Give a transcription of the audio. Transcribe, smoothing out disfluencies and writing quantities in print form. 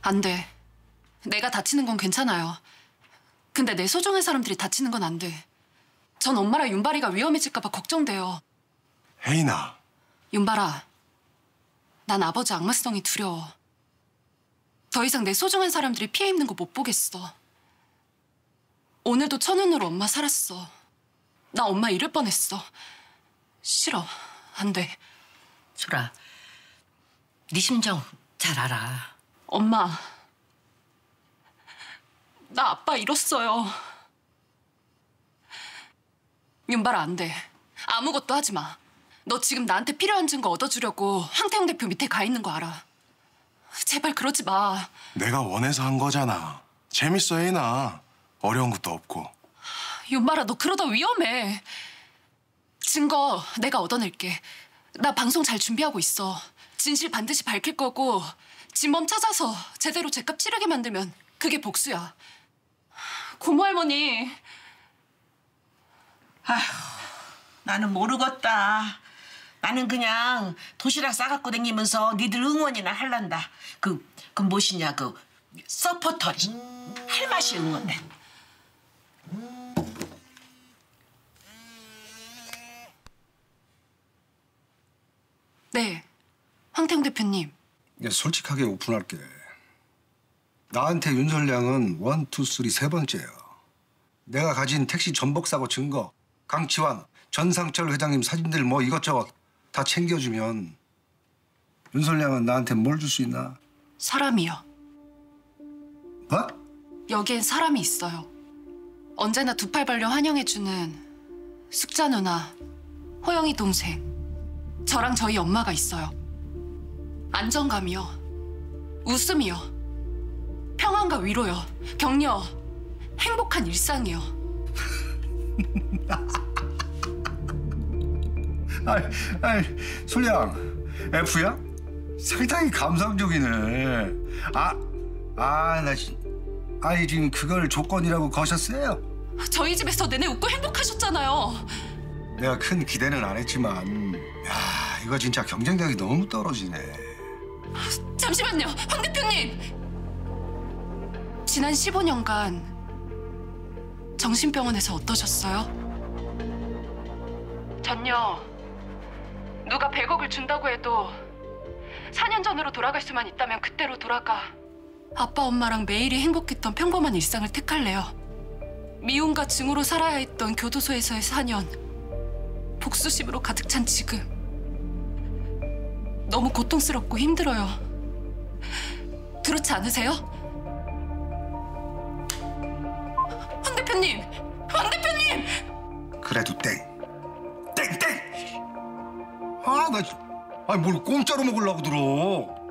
안 돼. 내가 다치는 건 괜찮아요. 근데 내 소중한 사람들이 다치는 건 안 돼. 전 엄마랑 윤발이가 위험해질까 봐 걱정돼요. 혜인아. 윤발아, 난 아버지 악마성이 두려워. 더 이상 내 소중한 사람들이 피해 입는 거 못 보겠어. 오늘도 천운으로 엄마 살았어. 나 엄마 잃을 뻔했어. 싫어. 안 돼. 소라, 네 심정 잘 알아. 엄마, 나 아빠 잃었어요. 윤발아, 안 돼. 아무것도 하지 마. 너 지금 나한테 필요한 증거 얻어주려고 황태영 대표 밑에 가 있는 거 알아. 제발 그러지 마. 내가 원해서 한 거잖아. 재밌어, 혜인아. 어려운 것도 없고. 윤발아, 너 그러다 위험해. 증거 내가 얻어낼게. 나 방송 잘 준비하고 있어. 진실 반드시 밝힐 거고 진범 찾아서 제대로 죗값 치르게 만들면 그게 복수야. 고모 할머니. 아휴, 나는 모르겠다. 나는 그냥 도시락 싸갖고 다니면서 니들 응원이나 할란다. 그 무엇이냐, 서포터지. 할 맛이 응원해. 네, 황태영 대표님. 솔직하게 오픈할게. 나한테 윤설량은 1, 2, 3 세 번째야. 내가 가진 택시 전복 사고 증거, 강치환, 전상철 회장님 사진들 뭐 이것저것 다 챙겨주면 윤설량은 나한테 뭘 줄 수 있나? 사람이요. 뭐? 여기엔 사람이 있어요. 언제나 두 팔 벌려 환영해주는 숙자 누나, 호영이 동생, 저랑 저희 엄마가 있어요. 안정감이요. 웃음이요. 평안과 위로요. 격려. 행복한 일상이요. 아이, 솔량, F야? 상당히 감상적이네. 아니 지금 그걸 조건이라고 거셨어요? 저희 집에서 내내 웃고 행복하셨잖아요. 내가 큰 기대는 안 했지만, 야, 이거 진짜 경쟁력이 너무 떨어지네. 잠시만요, 황 대표님. 지난 15년간 정신병원에서 어떠셨어요? 전요. 누가 100억을 준다고 해도 4년 전으로 돌아갈 수만 있다면 그때로 돌아가 아빠 엄마랑 매일이 행복했던 평범한 일상을 택할래요. 미움과 증오로 살아야 했던 교도소에서의 4년, 복수심으로 가득 찬 지금. 너무 고통스럽고 힘들어요. 그렇지 않으세요? 황 대표님! 황 대표님! 그래도 땡! 뭘 공짜로 먹으려고 들어.